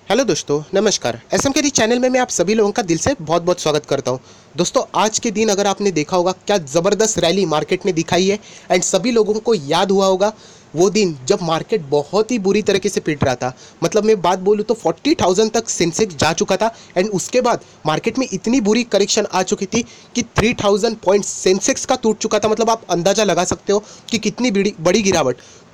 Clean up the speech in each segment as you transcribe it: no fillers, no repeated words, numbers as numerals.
Hello दोस्तों, नमस्कार। SMkC channel में मैं आप सभी लोगों का दिल से बहुत बहुत स्वागत करता हूं। दोस्तों, आज के दिन अगर आपने देखा होगा क्या ज़बरदस्त रैली मार्केट ने दिखाई है एंड सभी लोगों को याद हुआ होगा वो दिन जब मार्केट बहुत ही बुरी तरीके से पिट रहा था। मतलब मैं बात बोलूँ तो 40,000 तक सेंसेक्स जा चुका था एंड उसके बाद मार्केट में इतनी बुरी करेक्शन आ चुकी थी कि 3,000 पॉइंट सेंसेक्स का टूट चुका था। मतलब आप अंदाज़ा लगा सकते हो कि कितनी बड़ी गिरावट।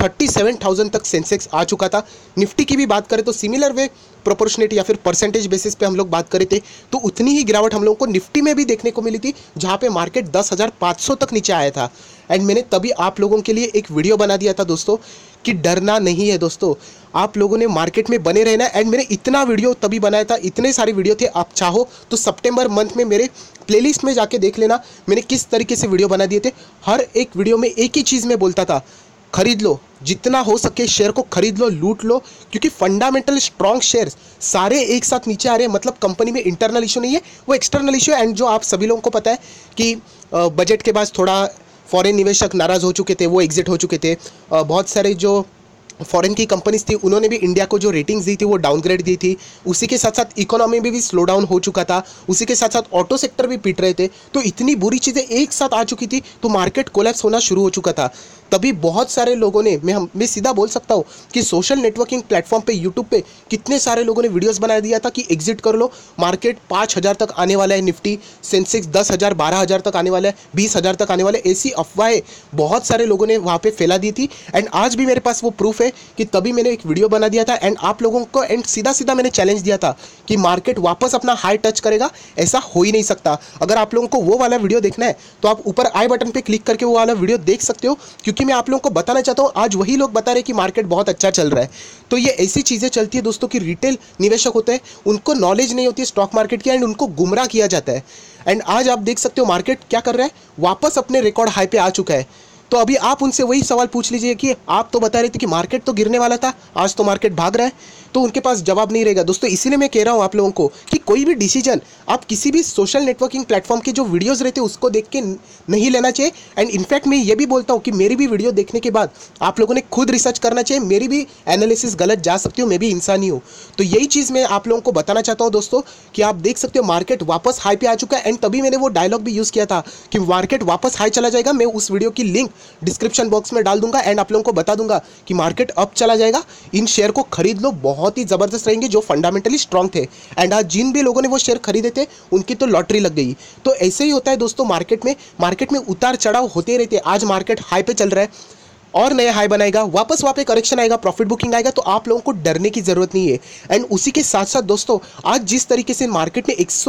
37,000 तक सेंसेक्स आ चुका था। निफ्टी की भी बात करें तो सिमिलर वे प्रोपोर्शनेट या फिर परसेंटेज बेसिस पे हम लोग बात करें थे तो उतनी ही गिरावट हम लोगों को निफ्टी में भी देखने को मिली थी, जहां पे मार्केट 10,500 तक नीचे आया था। एंड मैंने तभी आप लोगों के लिए एक वीडियो बना दिया था दोस्तों कि डरना नहीं है दोस्तों, आप लोगों ने मार्केट में बने रहना। एंड मैंने इतना वीडियो तभी बनाया था, इतने सारे वीडियो थे, आप चाहो तो सितंबर मंथ में मेरे प्लेलिस्ट में जाके देख लेना मैंने किस तरीके से वीडियो बना दिए थे। हर एक वीडियो में एक ही चीज़ में बोलता था, खरीद लो, जितना हो सके शेयर को खरीद लो, लूट लो, क्योंकि फंडामेंटल स्ट्रॉन्ग शेयर्स सारे एक साथ नीचे आ रहे हैं। मतलब कंपनी में इंटरनल इशू नहीं है, वो एक्सटर्नल इशू है। एंड जो आप सभी लोगों को पता है कि बजट के बाद थोड़ा फॉरेन निवेशक नाराज़ हो चुके थे, वो एग्जिट हो चुके थे। बहुत सारे जो फॉरेन की कंपनीज थी उन्होंने भी इंडिया को जो रेटिंग्स दी थी वो डाउनग्रेड दी थी। उसी के साथ साथ इकोनॉमी में भी स्लो डाउन हो चुका था, उसी के साथ साथ ऑटो सेक्टर भी पिट रहे थे। तो इतनी बुरी चीज़ें एक साथ आ चुकी थी तो मार्केट कोलैप्स होना शुरू हो चुका था। तभी बहुत सारे लोगों ने, मैं सीधा बोल सकता हूँ कि सोशल नेटवर्किंग प्लेटफॉर्म पे, यूट्यूब पे कितने सारे लोगों ने वीडियोस बना दिया था कि एग्जिट कर लो, मार्केट 5,000 तक आने वाला है, निफ्टी सेंसेक्स 10,000 12,000 तक आने वाला है, 20,000 तक आने वाला है। ऐसी अफवाहें बहुत सारे लोगों ने वहाँ पे फैला दी थी। एंड आज भी मेरे पास वो प्रूफ है कि तभी मैंने एक वीडियो बना दिया था एंड आप लोगों को एंड सीधा सीधा मैंने चैलेंज दिया था कि मार्केट वापस अपना हाई टच करेगा, ऐसा हो ही नहीं सकता। अगर आप लोगों को वो वाला वीडियो देखना है तो आप ऊपर आई बटन पे क्लिक करके वो वाला वीडियो देख सकते हो, क्योंकि मैं आप लोगों को बताना चाहता हूं आज वही लोग बता रहे हैं कि मार्केट बहुत अच्छा चल रहा है। तो ये ऐसी चीजें चलती है दोस्तों कि रिटेल निवेशक होते हैं, उनको नॉलेज नहीं होती है स्टॉक मार्केट की एंड उनको गुमराह किया जाता है। एंड आज आप देख सकते हो मार्केट क्या कर रहा है, वापस अपने रिकॉर्ड हाई पे आ चुका है। तो अभी आप उनसे वही सवाल पूछ लीजिए कि आप तो बता रहे थे कि मार्केट तो गिरने वाला था, आज तो मार्केट भाग रहा है, तो उनके पास जवाब नहीं रहेगा दोस्तों। इसीलिए मैं कह रहा हूं आप लोगों को कि कोई भी डिसीजन आप किसी भी सोशल नेटवर्किंग प्लेटफॉर्म के जो वीडियोस रहते हैं उसको देख के नहीं लेना चाहिए। एंड इनफैक्ट मैं ये भी बोलता हूं कि मेरी भी वीडियो देखने के बाद आप लोगों ने खुद रिसर्च करना चाहिए। मेरी भी एनालिसिस गलत जा सकती हो, मैं भी इंसान ही हूँ। तो यही चीज़ मैं आप लोगों को बताना चाहता हूँ दोस्तों कि आप देख सकते हो मार्केट वापस हाई पे आ चुका है। एंड तभी मैंने वो डायलॉग भी यूज़ किया था कि मार्केट वापस हाई चला जाएगा। मैं उस वीडियो की लिंक डिस्क्रिप्शन बॉक्स में डाल दूंगा एंड आप लोगों को बता दूंगा कि मार्केट अब चला जाएगा, इन शेयर को खरीद लो, बहुत ही जबरदस्त रहेंगे जो फंडामेंटली स्ट्रांग थे। एंड आज जिन भी लोगों ने वो शेयर खरीदे थे उनकी तो लॉटरी लग गई। तो ऐसे ही होता है दोस्तों, मार्केट में उतार चढ़ाव होते रहते हैं। आज मार्केट हाई पे चल रहा है और नया हाई बनाएगा, वापस वहाँ पे करेक्शन आएगा, प्रॉफिट बुकिंग आएगा, तो आप लोगों को डरने की जरूरत नहीं है। एंड उसी के साथ साथ दोस्तों आज जिस तरीके से मार्केट ने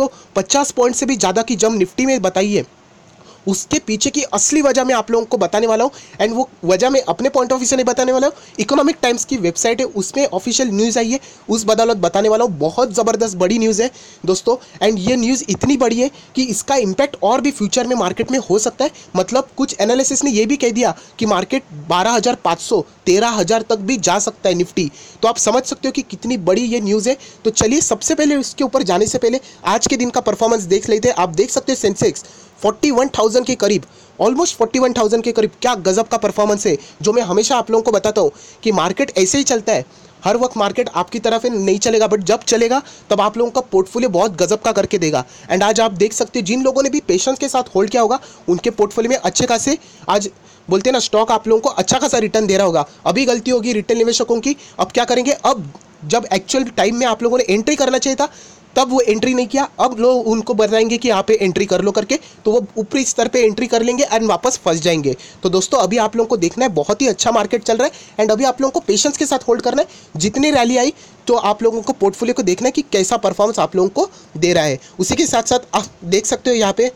150 पॉइंट से भी ज़्यादा की जंप निफ्टी में बताई है, उसके पीछे की असली वजह मैं आप लोगों को बताने वाला हूँ। एंड वो वजह मैं अपने पॉइंट ऑफ व्यू से नहीं बताने वाला हूँ, इकोनॉमिक टाइम्स की वेबसाइट है उसमें ऑफिशियल न्यूज़ आई है, उस बदौलत बताने वाला हूँ। बहुत ज़बरदस्त बड़ी न्यूज़ है दोस्तों। एंड ये न्यूज़ इतनी बड़ी है कि इसका इम्पैक्ट और भी फ्यूचर में मार्केट में हो सकता है। मतलब कुछ एनालिसिस ने यह भी कह दिया कि मार्केट 12,500 13,000 तक भी जा सकता है निफ्टी। तो आप समझ सकते हो कि कितनी बड़ी ये न्यूज़ है। तो चलिए सबसे पहले उसके ऊपर जाने से पहले आज के दिन का परफॉर्मेंस देख लेते हैं। आप देख सकते हैं सेंसेक्स 41,000 के करीब, ऑलमोस्ट 41,000 के करीब, क्या गजब का परफॉर्मेंस है। जो मैं हमेशा आप लोगों को बताता हूँ कि मार्केट ऐसे ही चलता है, हर वक्त मार्केट आपकी तरफ नहीं चलेगा, बट जब चलेगा तब आप लोगों का पोर्टफोलियो बहुत गजब का करके देगा। एंड आज आप देख सकते हैं जिन लोगों ने भी पेशेंस के साथ होल्ड किया होगा उनके पोर्टफोलियो में अच्छे खासे, आज बोलते हैं ना, स्टॉक आप लोगों को अच्छा खासा रिटर्न दे रहा होगा। अभी गलती होगी रिटेल निवेशकों की, अब क्या करेंगे, अब जब एक्चुअल टाइम में आप लोगों ने एंट्री करना चाहिए था तब वो एंट्री नहीं किया, अब लोग उनको बताएंगे कि यहाँ पे एंट्री कर लो करके, तो वो ऊपरी स्तर पे एंट्री कर लेंगे एंड वापस फंस जाएंगे। तो दोस्तों अभी आप लोगों को देखना है, बहुत ही अच्छा मार्केट चल रहा है एंड अभी आप लोगों को पेशेंस के साथ होल्ड करना है। जितनी रैली आई तो आप लोगों को पोर्टफोलियो को देखना है कि कैसा परफॉर्मेंस आप लोगों को दे रहा है। उसी के साथ साथ आप देख सकते हो यहाँ पे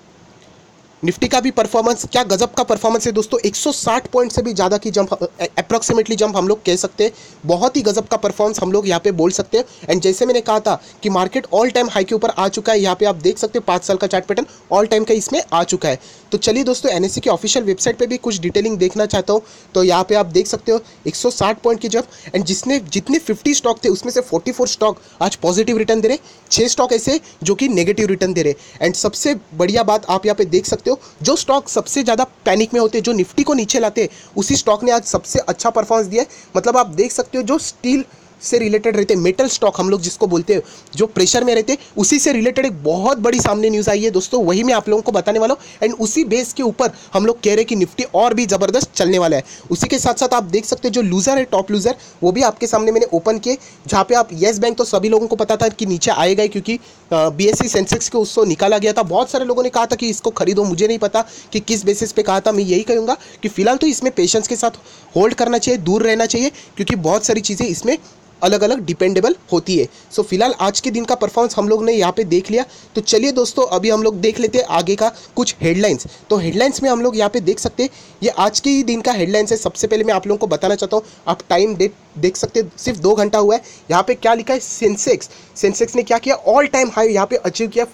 निफ्टी का भी परफॉर्मेंस, क्या गजब का परफॉर्मेंस है दोस्तों। 160 पॉइंट से भी ज़्यादा की जंप, अप्रॉक्सीमेटली जंप हम लोग कह सकते हैं। बहुत ही गजब का परफॉर्मेंस हम लोग यहाँ पे बोल सकते हैं। एंड जैसे मैंने कहा था कि मार्केट ऑल टाइम हाई के ऊपर आ चुका है, यहाँ पे आप देख सकते हो 5 साल का चार्ट पैटर्न ऑल टाइम का इसमें आ चुका है। तो चलिए दोस्तों एनएससी की ऑफिशियल वेबसाइट पर भी कुछ डिटेलिंग देखना चाहता हूँ। तो यहाँ पे आप देख सकते हो 160 पॉइंट की जंप एंड जितने 50 स्टॉक थे उसमें से 44 स्टॉक आज पॉजिटिव रिटर्न दे रहे, 6 स्टॉक ऐसे जो कि नेगेटिव रिटर्न दे रहे। एंड सबसे बढ़िया बात आप यहाँ पे देख सकते हो, जो स्टॉक सबसे ज़्यादा पैनिक में होते हैं, जो निफ्टी को नीचे लाते हैं, उसी स्टॉक ने आज सबसे अच्छा परफॉर्मेंस दिया है। मतलब आप देख सकते हो जो से रिलेटेड रहते, मेटल स्टॉक हम लोग जिसको बोलते हैं, जो प्रेशर में रहते, उसी से रिलेटेड एक बहुत बड़ी सामने न्यूज़ आई है दोस्तों, वही मैं आप लोगों को बताने वाला हूँ। एंड उसी बेस के ऊपर हम लोग कह रहे हैं कि निफ्टी और भी ज़बरदस्त चलने वाला है। उसी के साथ साथ आप देख सकते हैं जो लूज़र है, टॉप लूज़र, वो भी आपके सामने मैंने ओपन किए, जहाँ पे आप येस बैंक तो सभी लोगों को पता था कि नीचे आएगा, क्योंकि BSE सेंसेक्स को उसको निकाला गया था। बहुत सारे लोगों ने कहा था कि इसको खरीदो, मुझे नहीं पता कि किस बेसिस पे कहा था। मैं यही कहूँगा कि फिलहाल तो इसमें पेशेंस के साथ होल्ड करना चाहिए, दूर रहना चाहिए, क्योंकि बहुत सारी चीज़ें इसमें अलग अलग डिपेंडेबल होती है। सो फिलहाल आज के दिन का परफॉर्मेंस हम लोग ने यहाँ पे देख लिया। तो चलिए दोस्तों, अभी हम लोग देख लेते हैं आगे का कुछ हेडलाइंस। तो हेडलाइंस में हम लोग यहाँ पे देख सकते हैं, ये आज के ही दिन का हेडलाइंस है। सबसे पहले मैं आप लोगों को बताना चाहता हूँ, आप टाइम डेट देख सकते हैं, सिर्फ 2 घंटा हुआ है। यहाँ पे क्या लिखा है, सेंसेक्स ने क्या किया, ऑल टाइम हाई यहाँ पे अचीव किया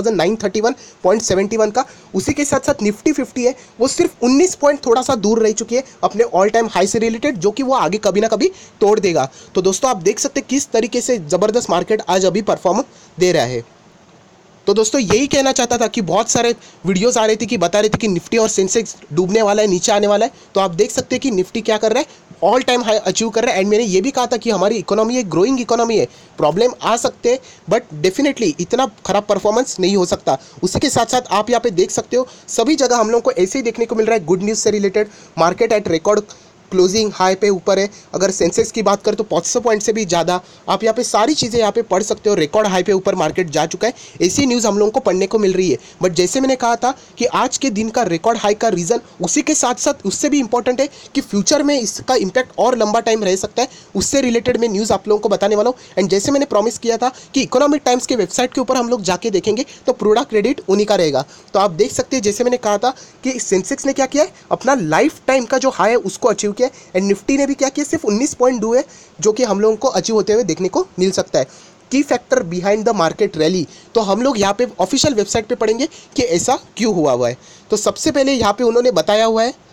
40,931.71 का। उसी के साथ साथ निफ्टी 50 है, वो सिर्फ 19 पॉइंट थोड़ा सा दूर रह चुकी है अपने ऑल टाइम हाई से रिलेटेड, जो कि वो आगे कभी ना कभी तोड़ देगा। तो दोस्तों आप देख सकते हैं किस तरीके से ज़बरदस्त मार्केट आज अभी परफॉर्म दे रहा है। तो दोस्तों यही कहना चाहता था कि बहुत सारे वीडियोस आ रही थी कि बता रहे थे कि निफ्टी और सेंसेक्स डूबने वाला है, नीचे आने वाला है। तो आप देख सकते हैं कि निफ्टी क्या कर रहा है, ऑल टाइम हाई अचीव कर रहा है। एंड मैंने ये भी कहा था कि हमारी इकोनॉमी एक ग्रोइंग इकोनॉमी है, प्रॉब्लम आ सकते हैं बट डेफिनेटली इतना खराब परफॉर्मेंस नहीं हो सकता। उसी के साथ साथ आप यहाँ पे देख सकते हो सभी जगह हम लोग को ऐसे ही देखने को मिल रहा है, गुड न्यूज़ से related. Market at record closing high पे ऊपर है। अगर सेंसेक्स की बात करें तो 500 पॉइंट से भी ज़्यादा, आप यहाँ पे सारी चीज़ें यहाँ पे पढ़ सकते हो। रिकॉर्ड हाई पे ऊपर मार्केट जा चुका है, ऐसी न्यूज़ हम लोगों को पढ़ने को मिल रही है। बट जैसे मैंने कहा था कि आज के दिन का रिकॉर्ड हाई का रीज़न, उसी के साथ साथ उससे भी इंपॉर्टेंट है कि फ्यूचर में इसका इंपैक्ट और लंबा टाइम रह सकता है, उससे रिलेटेड मैं न्यूज़ आप लोगों को बताने वाला हूँ। एंड जैसे मैंने प्रॉमिस किया था कि इकोनॉमिक टाइम्स के वेबसाइट के ऊपर हम लोग जाके देखेंगे तो पूरा क्रेडिट उन्हीं का रहेगा। तो आप देख सकते हैं जैसे मैंने कहा था कि सेंसेक्स ने क्या किया है, अपना लाइफ टाइम का जो हाई है उसको अचीव किया है। एंड निफ्टी ने भी क्या किया, सिर्फ 19.2 है, जो कि हम लोगों को अचीव होते हुए देखने को मिल सकता है। Key factor behind the market rally, तो हम लोग यहाँ पे ऑफिशियल वेबसाइट पे पढ़ेंगे कि ऐसा क्यों हुआ है। तो सबसे पहले यहाँ पे उन्होंने बताया हुआ है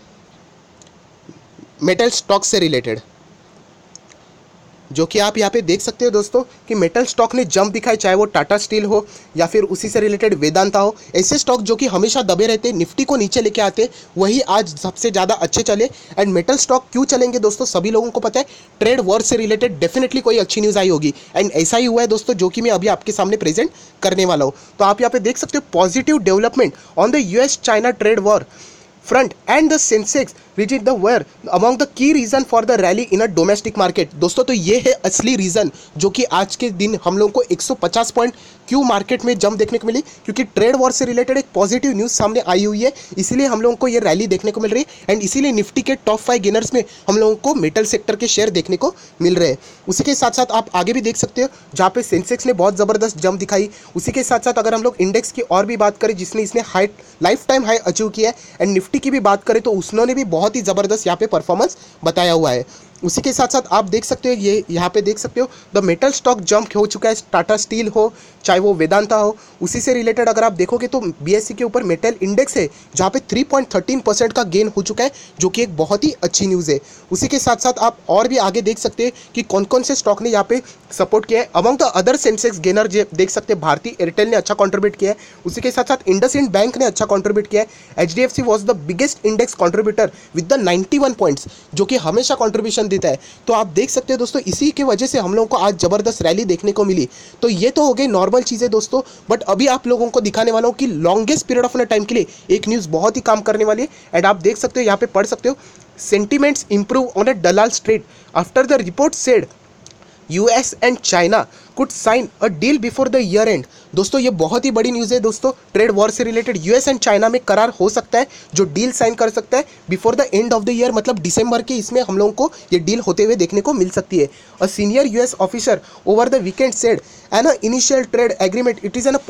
मेटल स्टॉक से रिलेटेड, जो कि आप यहाँ पे देख सकते हो दोस्तों कि मेटल स्टॉक ने जंप दिखाई, चाहे वो टाटा स्टील हो या फिर उसी से रिलेटेड वेदांता हो। ऐसे स्टॉक जो कि हमेशा दबे रहते, निफ्टी को नीचे लेके आते, वही आज सबसे ज़्यादा अच्छे चले। एंड मेटल स्टॉक क्यों चलेंगे दोस्तों, सभी लोगों को पता है, ट्रेड वॉर से रिलेटेड डेफिनेटली कोई अच्छी न्यूज़ आई होगी। एंड ऐसा ही हुआ है दोस्तों, जो कि मैं अभी आपके सामने प्रेजेंट करने वाला हूँ। तो आप यहाँ पे देख सकते हो positive development on the US China trade war front and the Sensex reached the were among the key reason for the rally in a domestic market। दोस्तों तो ये है असली रीज़न जो कि आज के दिन हम लोगों को 150 पॉइंट क्यों मार्केट में जंप देखने को मिली, क्योंकि ट्रेड वॉर से रिलेटेड एक पॉजिटिव न्यूज़ सामने आई हुई है, इसीलिए हम लोगों को ये रैली देखने को मिल रही है। एंड इसीलिए निफ्टी के टॉप 5 गेनर्स में हम लोगों को मेटल सेक्टर के शेयर देखने को मिल रहे हैं। उसी के साथ साथ आप आगे भी देख सकते हो जहाँ पे सेंसेक्स ने बहुत ज़बरदस्त जंप दिखाई। उसी के साथ साथ अगर हम लोग इंडेक्स की और भी बात करें जिसने इसने high life time high achieve किया है, एंड निफ्टी की भी बात करें तो उसने भी बहुत ही ज़बरदस्त यहाँ पे परफॉर्मेंस बताया हुआ है। उसी के साथ साथ आप देख सकते हो, ये यहाँ पे देख सकते हो द मेटल स्टॉक जंप हो चुका है, टाटा स्टील हो चाहे वो वेदांता हो। उसी से रिलेटेड अगर आप देखोगे तो BSE के ऊपर मेटल इंडेक्स है जहाँ पे 3.13% का गेन हो चुका है, जो कि एक बहुत ही अच्छी न्यूज़ है। उसी के साथ साथ आप और भी आगे देख सकते हैं कि कौन कौन से स्टॉक ने यहाँ पे सपोर्ट किया है। Among the other Sensex gainer देख सकते हैं, भारतीय एयरटेल ने अच्छा कॉन्ट्रीब्यूट किया है। उसी के साथ साथ इंडसइंड बैंक ने अच्छा कॉन्ट्रीब्यूट किया है। HDFC was the biggest index contributor with the 91 points, जो कि हमेशा कॉन्ट्रीब्यूशन देता है। तो आप देख सकते हैं दोस्तों, इसी की वजह से हम लोगों को आज ज़बरदस्त रैली देखने को मिली। तो ये तो हो गई नॉर्मल चीज़ें दोस्तों, बट अभी आप लोगों को दिखाने वाला हूँ कि लॉन्गेस्ट पीरियड ऑफ टाइम के लिए एक न्यूज़ बहुत ही काम करने वाली है। एंड आप देख सकते हो, यहाँ पे पढ़ सकते हो, sentiments improve on a Dalal street after the report said US and China could sign a deal before the year end. दोस्तों ये बहुत ही बड़ी न्यूज़ है दोस्तों, ट्रेड वॉर से रिलेटेड US एंड चाइना में करार हो सकता है, जो डील साइन कर सकता है before the end of the year, मतलब दिसंबर के इसमें हम लोगों को ये डील होते हुए देखने को मिल सकती है। A senior US officer over the weekend said an initial trade agreement it is an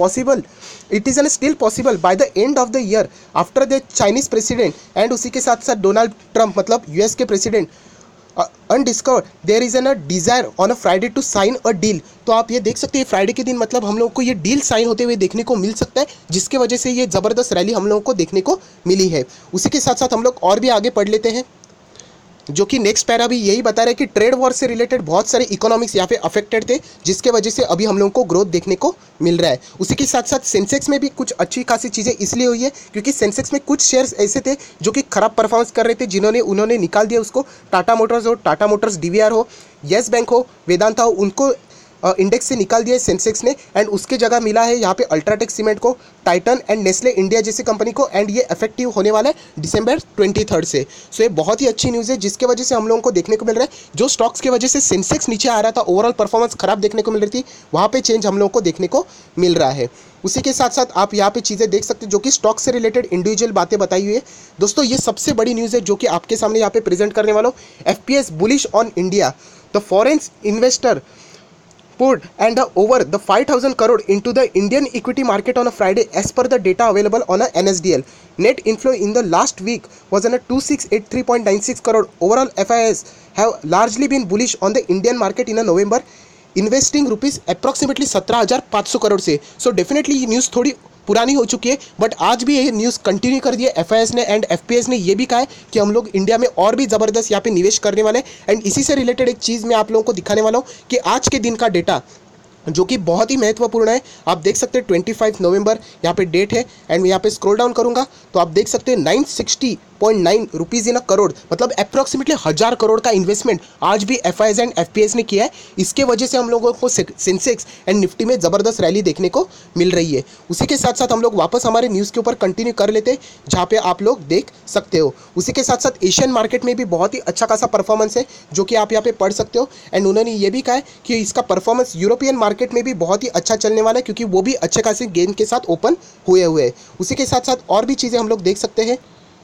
still possible by the end of the year after the Chinese president. And उसी के साथ साथ डोनाल्ड ट्रंप मतलब US के president undiscovered there is an a desire on a Friday to sign a deal. तो आप ये देख सकते हैं फ्राइडे के दिन मतलब हम लोग को ये डील साइन होते हुए देखने को मिल सकता है, जिसके वजह से ये ज़बरदस्त रैली हम लोगों को देखने को मिली है। उसी के साथ साथ हम लोग और भी आगे पढ़ लेते हैं, जो कि नेक्स्ट पैरा भी यही बता रहा है कि ट्रेड वॉर से रिलेटेड बहुत सारे इकोनॉमिक्स यहाँ पे अफेक्टेड थे, जिसके वजह से अभी हम लोगों को ग्रोथ देखने को मिल रहा है। उसी के साथ साथ सेंसेक्स में भी कुछ अच्छी खासी चीज़ें इसलिए हुई है क्योंकि सेंसेक्स में कुछ शेयर्स ऐसे थे जो कि खराब परफॉर्मेंस कर रहे थे, उन्होंने निकाल दिया उसको। टाटा मोटर्स हो, टाटा मोटर्स DVR हो, येस बैंक हो, वेदांता हो, उनको इंडेक्स से निकाल दिया है सेंसेक्स ने एंड उसके जगह मिला है यहाँ पे अल्ट्राटेक सीमेंट को, टाइटन एंड नेस्ले इंडिया जैसी कंपनी को एंड ये इफेक्टिव होने वाला है दिसंबर 23 से। सो ये बहुत ही अच्छी न्यूज़ है जिसके वजह से हम लोगों को देखने को मिल रहा है जो स्टॉक्स की वजह से सेंसेक्स नीचे आ रहा था, ओवरऑल परफॉर्मेंस खराब देखने को मिल रही थी, वहाँ पे चेंज हम लोगों को देखने को मिल रहा है। उसी के साथ साथ आप यहाँ पे चीज़ें देख सकते हैं जो कि स्टॉक से रिलेटेड इंडिविजुअल बातें बताई हुई है। दोस्तों ये सबसे बड़ी न्यूज़ है जो कि आपके सामने यहाँ पे प्रेजेंट करने वाला हूँ। FPS bullish on India, the foreign investor poured and over the 5,000 crore into the Indian equity market on a Friday as per the data available on a NSDL. Net inflow in the last week was on a 2683.96 crore. Overall FIIs have largely been bullish on the Indian market in a November, investing rupees approximately 17,500 crore से। So definitely ये news थोड़ी पुरानी हो चुकी है but आज भी ये न्यूज़ कंटिन्यू कर दिया। FIIs ने एंड FPIs ने ये भी कहा है कि हम लोग इंडिया में और भी ज़बरदस्त यहाँ पे निवेश करने वाले हैं एंड इसी से रिलेटेड एक चीज़ मैं आप लोगों को दिखाने वाला हूँ कि आज के दिन का डेटा जो कि बहुत ही महत्वपूर्ण है। आप देख सकते हैं 25 नवंबर यहाँ पे डेट है एंड मैं यहाँ पे स्क्रॉल डाउन करूँगा तो आप देख सकते हैं 960.9 रुपीज़ इन अ करोड़, मतलब अप्रॉक्सीमेटली 1000 करोड़ का इन्वेस्टमेंट आज भी FIIs एंड FPIs ने किया है। इसके वजह से हम लोगों को सेंसेक्स एंड निफ्टी में ज़बरदस्त रैली देखने को मिल रही है। उसी के साथ साथ हम लोग वापस हमारे न्यूज़ के ऊपर कंटिन्यू कर लेते हैं जहाँ पे आप लोग देख सकते हो। उसी के साथ साथ एशियन मार्केट में भी बहुत ही अच्छा खासा परफॉर्मेंस है जो कि आप यहाँ पे पढ़ सकते हो एंड उन्होंने ये भी कहा है कि इसका परफॉर्मेंस यूरोपियन मार्केट में भी बहुत ही अच्छा चलने वाला है क्योंकि वो भी अच्छे खासे गेन के साथ ओपन हुए हैं। उसी के साथ साथ और भी चीज़ें हम लोग देख सकते हैं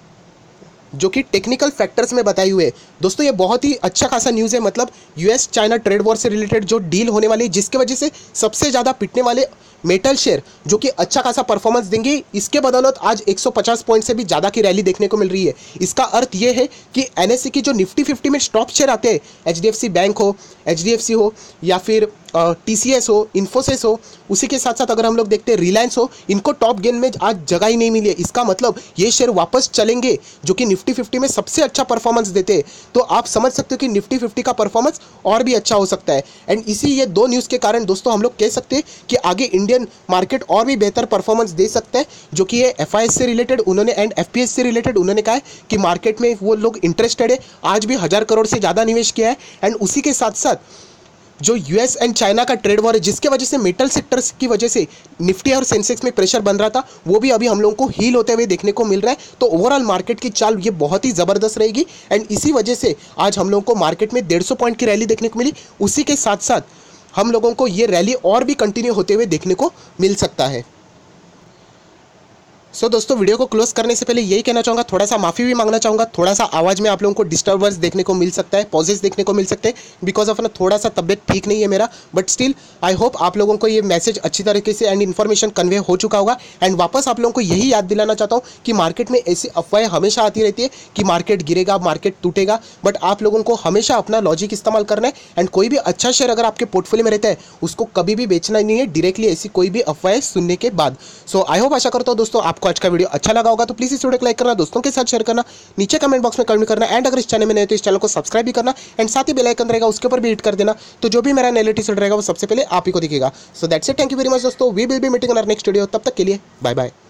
जो कि टेक्निकल फैक्टर्स में बताई हुए। दोस्तों ये बहुत ही अच्छा खासा न्यूज़ है, मतलब US चाइना ट्रेड वॉर से रिलेटेड जो डील होने वाली है जिसके वजह से सबसे ज़्यादा पिटने वाले मेटल शेयर जो कि अच्छा खासा परफॉर्मेंस देंगे, इसके बदौलत आज 150 पॉइंट से भी ज़्यादा की रैली देखने को मिल रही है। इसका अर्थ ये है कि NSE की जो निफ्टी 50 में टॉप शेयर आते हैं, HDFC बैंक हो, HDFC हो या फिर TCS हो, इन्फोसिस हो, उसी के साथ साथ अगर हम लोग देखते हैं रिलायंस हो, इनको टॉप गेन में आज जगह ही नहीं मिली है। इसका मतलब ये शेयर वापस चलेंगे जो कि निफ्टी 50 में सबसे अच्छा परफॉर्मेंस देते हैं। तो आप समझ सकते हो कि निफ्टी 50 का परफॉर्मेंस और भी अच्छा हो सकता है एंड इसी ये दो न्यूज़ के कारण दोस्तों हम लोग कह सकते हैं कि आगे इंडियन मार्केट और भी बेहतर परफॉर्मेंस दे सकता है जो कि ये FIIs से रिलेटेड उन्होंने एंड FPIs से रिलेटेड उन्होंने कहा है कि मार्केट में वो लोग इंटरेस्टेड है। आज भी 1000 करोड़ से ज़्यादा निवेश किया है एंड उसी के साथ साथ जो US एंड चाइना का ट्रेड वॉर है जिसके वजह से मेटल सेक्टर्स की वजह से निफ्टी और सेंसेक्स में प्रेशर बन रहा था वो भी अभी हम लोगों को हील होते हुए देखने को मिल रहा है। तो ओवरऑल मार्केट की चाल ये बहुत ही ज़बरदस्त रहेगी एंड इसी वजह से आज हम लोगों को मार्केट में 150 पॉइंट की रैली देखने को मिली। उसी के साथ साथ हम लोगों को ये रैली और भी कंटिन्यू होते हुए देखने को मिल सकता है। सो दोस्तों वीडियो को क्लोज करने से पहले यही कहना चाहूँगा, थोड़ा सा माफ़ी भी मांगना चाहूँगा, थोड़ा सा आवाज़ में आप लोगों को डिस्टर्बेंस देखने को मिल सकता है, पॉजेस देखने को मिल सकते हैं बिकॉज ऑफ ना थोड़ा सा तबियत ठीक नहीं है मेरा, बट स्टिल आई होप आप लोगों को ये मैसेज अच्छी तरीके से एंड इन्फॉर्मेशन कन्वे हो चुका होगा। एंड वापस आप लोगों को यही याद दिलाना चाहता हूँ कि मार्केट में ऐसी अफवाहें हमेशा आती रहती है कि मार्केट गिरेगा, मार्केट टूटेगा, बट आप लोगों को हमेशा अपना लॉजिक इस्तेमाल करना है एंड कोई भी अच्छा शेयर अगर आपके पोर्टफोलियो में रहता है उसको कभी भी बेचना नहीं है डायरेक्टली ऐसी कोई भी अफवाहें सुनने के बाद। सो आई होप आशा करता हूँ दोस्तों आपको आज का वीडियो अच्छा लगा होगा, तो प्लीज इस वीडियो को लाइक करना, दोस्तों के साथ शेयर करना, नीचे कमेंट बॉक्स में कमेंट करना एंड अगर इस चैनल में नए तो इस चैनल को सब्सक्राइब भी करना एंड साथ ही बेल आइकन रहेगा उसके ऊपर भी हिट कर देना, तो जो भी मेरा नया लेटेस्ट रहेगा वो सबसे पहले आप ही को दिखेगा। So that's it, thank you very much दोस्तों, we will be meeting in our next video, तब तक के लिए बाय बाय।